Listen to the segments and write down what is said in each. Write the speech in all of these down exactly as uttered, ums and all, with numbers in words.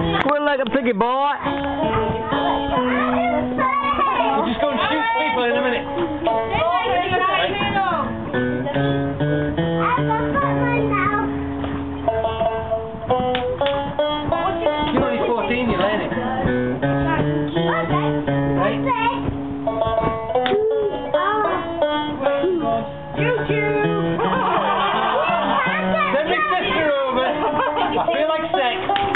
Squeal like a piggy boy. We're just going to shoot people in a minute. You're only fourteen, you're learning. Right? Send my sister over. I feel like sex.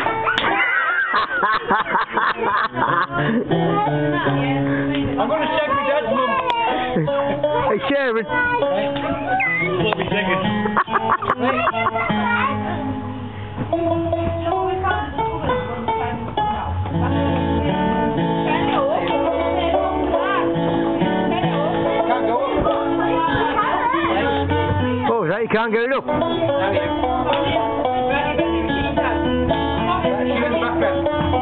I'm going to shag my dad's mum. Hey, Sharon. We'll be seconds. Oh, is that you can't get it up? Shoot in the background.